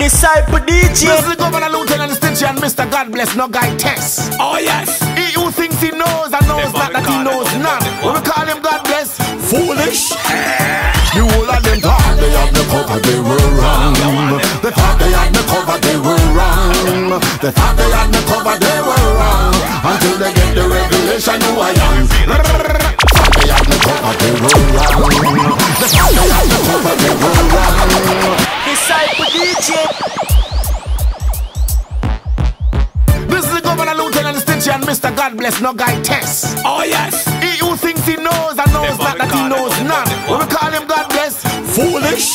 Disciple DJ. Mr. Governor Lieutenant Stitchy and Mr. God Bless No Guy Test. Oh yes. He who thinks he knows and knows not that he knows none. When we call him God Bless, Foolish. the whole of them thought they had me covered, they were wrong. They thought they had me covered, they were wrong. They thought they had me covered, they were wrong. Until they get the revelation who I am. Thought they had me covered, they were wrong. They thought they had me covered, they were wrong. Disciple DJ. This is the Governor Lieutenant Stitchy and Mr. God Bless No Guy Test. Oh yes. He who thinks he knows and knows not that he knows none. When we call him God Bless, Foolish.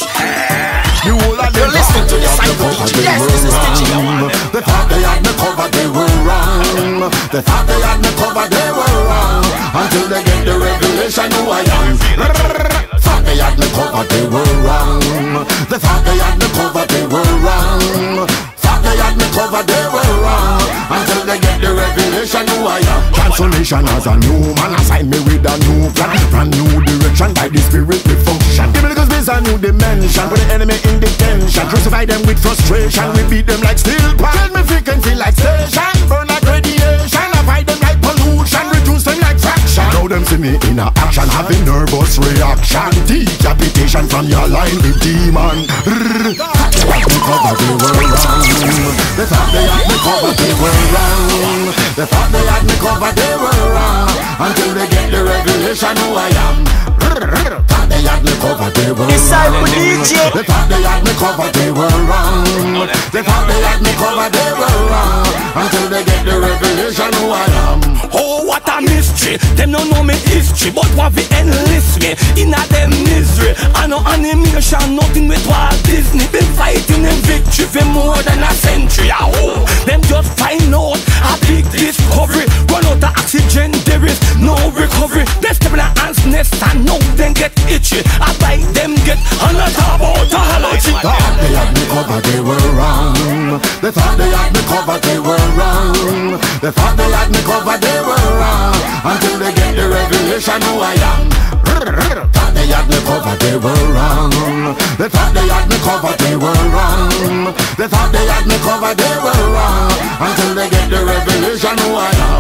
the whole of them You're listening to Disciple DJ. Yes, this is Stitchy. They thought they had me covered, they were wrong. They thought they had me covered, they were wrong. Until they get the revelation who I am. Thought they had me covered, they were wrong. They thought they had me covered, they were wrong. Thought they had me covered, they were wrong. Until they get the revelation who I am. Transformation as a new man, assign me with a new plan. Brand new direction, by the spirit we function. Give me the space a new dimension. Put the enemy in detention. Crucify them with frustration. We beat them like steel pan. Tell me frequency like station. Burn like radiation. Avoid them like pollution. Reduce them like fraction. Now them see me in a action, having nervous reaction. Decapitation from your line with demon. They thought they were wrong. They thought they had me covered, they were wrong. They thought they had me covered, they were wrong. Until they get the revelation who I am. Thought they had me covered, they were Disciple wrong. DJ. They thought they had me covered, they were wrong. They thought they had me covered, they were wrong. Until they get the revelation who I am. Oh, what a mystery. Them don't know me history, but what we enlist me in a them misery. I know animation, nothing with Walt Disney. Been fighting in victory for more than a century. Oh, them just find out a big discovery. Run out of oxygen, there is no recovery. They step in a ant's nest and now them get itchy. I bite them get on the top out of allergy. Thought they had me covered, they were wrong. They thought they had me covered, they were wrong. They thought they had me covered, they were wrong. Until they get the revelation who I am. Thought they had me covered, they were wrong. They thought they had me covered, they were wrong. They thought they had me covered, they were wrong. Until they get the revelation who I am.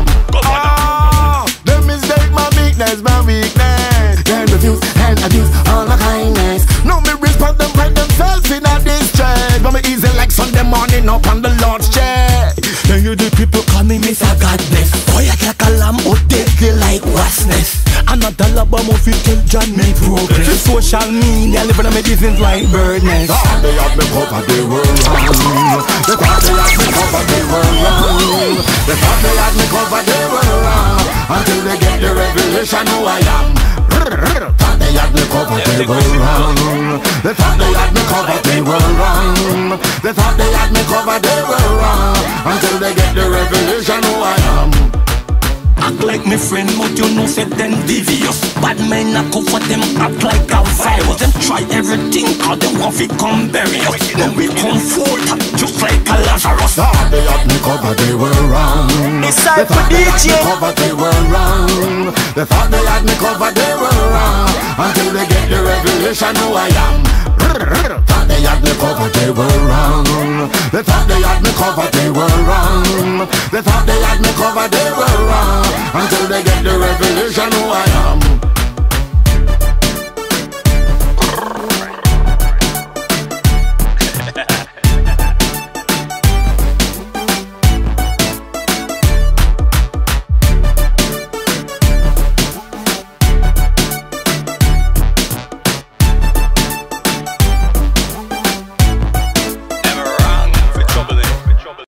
The mistake, my weakness, my weakness. Then refuse and abuse all my kindness. No me respect them by themselves in a distress. But me easy like Sunday morning up on the Lord's chair. Then you the people call me Mr. God Bless. Boy, I like a lamb out deadly like wasness. Another Alabama fit tell John make progress. The social media living on my business like birdness. Thought they had me covered, they were wrong. They thought they had me covered, they were wrong. They thought they had me covered, they were wrong. Until they get the revelation who I am. Thought they had me covered, they were wrong. They thought they had me covered, they were wrong. They thought they had me covered, they were wrong. Until they get the revelation who I am. Act like me friend, but you know say them devious. Bad men a cover them act like a virus. Them try everything cause them want to come bury us. Then we come forth just like a Lazarus. Thought they had me covered, they were wrong. Disciple They had me DJ. covered, they were wrong. They thought they had me covered, they were wrong. Until they get the revelation who I am. Thought they had me covered, they were wrong. They thought they had me covered, they were wrong. They thought they had me covered, they were wrong. Until they get the revelation who I